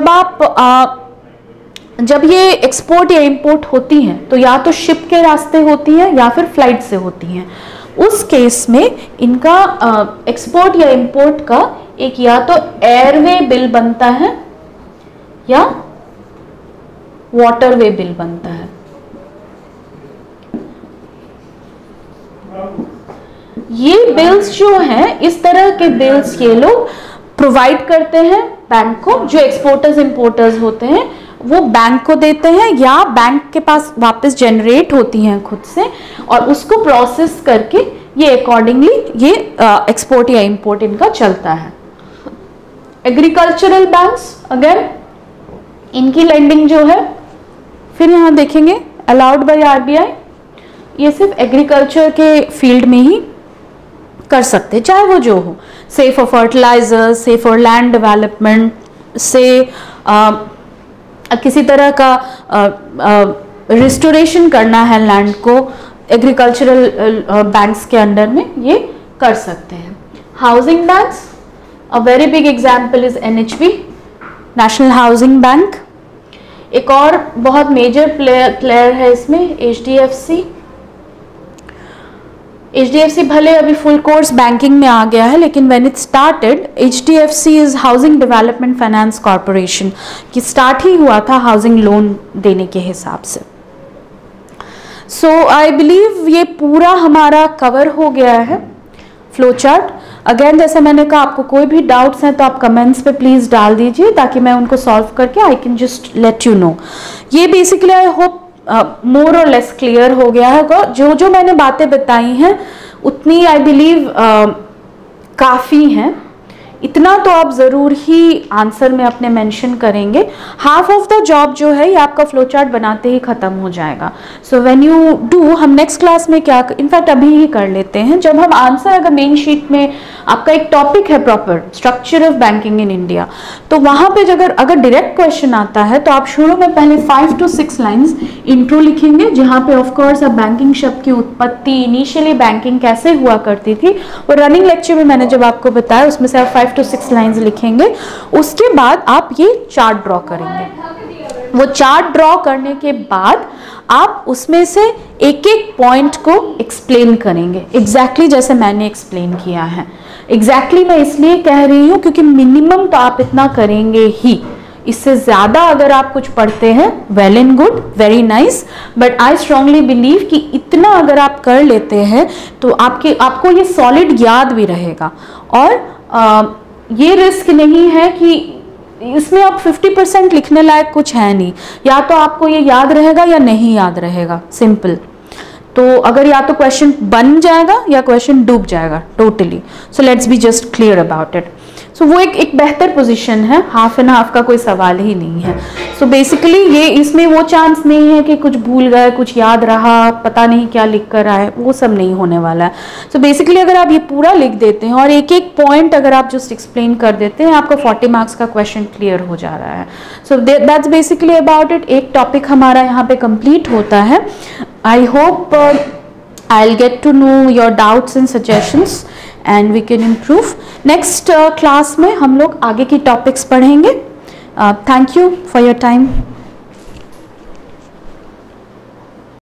जब ये एक्सपोर्ट या इंपोर्ट होती हैं तो या तो शिप के रास्ते होती हैं या फिर फ्लाइट से होती हैं। उस केस में इनका एक्सपोर्ट या इंपोर्ट का एक या तो एयरवे बिल बनता है या वाटरवे बिल बनता है। ये बिल्स जो हैं, इस तरह के बिल्स ये लोग प्रोवाइड करते हैं बैंक को, जो एक्सपोर्टर्स इंपोर्टर्स होते हैं वो बैंक को देते हैं या बैंक के पास वापस जनरेट होती हैं खुद से, और उसको प्रोसेस करके ये अकॉर्डिंगली ये एक्सपोर्ट या इंपोर्ट इनका चलता है। एग्रीकल्चरल बैंक्स, अगेन इनकी लेंडिंग जो है, फिर यहाँ देखेंगे अलाउड बाय RBI, ये सिर्फ एग्रीकल्चर के फील्ड में ही कर सकते, चाहे वो जो हो, say for fertiliser, say for land development, से किसी तरह का रिस्टोरेशन करना है लैंड को, एग्रीकल्चरल बैंक्स के अंडर में ये कर सकते हैं। Housing banks, a very big example is NHB, national housing bank. एक और बहुत मेजर प्लेयर है इसमें HDFC। HDFC भले अभी फुल कोर्स बैंकिंग में आ गया है, लेकिन when it started, HDFC is housing development finance corporation, कि स्टार्ट ही हुआ था हाउसिंग लोन देने के हिसाब से। सो आई बिलीव ये पूरा हमारा कवर हो गया है फ्लो चार्ट। अगेन जैसे मैंने कहा, आपको कोई भी डाउट्स हैं तो आप कमेंट्स पे प्लीज़ डाल दीजिए ताकि मैं उनको सॉल्व करके I can just let you know. ये बेसिकली आई होप मोर और लेस क्लियर हो गया है। जो मैंने बातें बताई हैं उतनी आई बिलीव काफ़ी हैं। इतना तो आप ज़रूर ही आंसर में अपने मेंशन करेंगे। हाफ ऑफ द जॉब जो है ये आपका फ्लो चार्ट बनाते ही ख़त्म हो जाएगा। सो व्हेन यू डू, हम नेक्स्ट क्लास में क्या, इनफैक्ट अभी ही कर लेते हैं, जब हम आंसर, अगर मेन शीट में आपका एक टॉपिक है proper structure of banking in India, तो वहाँ पे अगर डायरेक्ट क्वेश्चन आता है तो आप शुरू में पहले 5 to 6 लाइन्स इंट्रो लिखेंगे, जहाँ पे ऑफकोर्स आप बैंकिंग शब्द की उत्पत्ति, इनिशियली बैंकिंग कैसे हुआ करती थी, वो रनिंग लेक्चर में मैंने जब आपको बताया उसमें से आप 5 to 6 लाइन्स लिखेंगे। उसके बाद आप ये चार्ट ड्रॉ करेंगे। वो चार्ट ड्रॉ करने के बाद आप उसमें से एक एक पॉइंट को एक्सप्लेन करेंगे, एग्जैक्टली जैसे मैंने एक्सप्लेन किया है। एग्जैक्टली मैं इसलिए कह रही हूँ क्योंकि मिनिमम तो आप इतना करेंगे ही, इससे ज़्यादा अगर आप कुछ पढ़ते हैं well and good, very nice, but I strongly believe कि इतना अगर आप कर लेते हैं तो आपको ये सॉलिड याद भी रहेगा। और ये रिस्क नहीं है कि इसमें आप 50% लिखने लायक कुछ है नहीं, या तो आपको ये याद रहेगा या नहीं याद रहेगा, सिंपल। तो अगर या तो क्वेश्चन बन जाएगा या क्वेश्चन डूब जाएगा totally. So let's be just clear about it. So वो एक बेहतर पोजीशन है, हाफ एंड हाफ का कोई सवाल ही नहीं है। सो बेसिकली ये इसमें वो चांस नहीं है कि कुछ भूल गए, कुछ याद रहा, पता नहीं क्या लिख कर आए, वो सब नहीं होने वाला है। सो बेसिकली अगर आप ये पूरा लिख देते हैं और एक एक पॉइंट अगर आप जस्ट एक्सप्लेन कर देते हैं, आपका 40 मार्क्स का क्वेश्चन क्लियर हो जा रहा है। So that's basically about it. एक टॉपिक हमारा यहाँ पे कंप्लीट होता है। I hope I'll get to know your doubts and suggestions and we can improve. Next class में हम लोग आगे की टॉपिक्स पढ़ेंगे। Thank you for your time.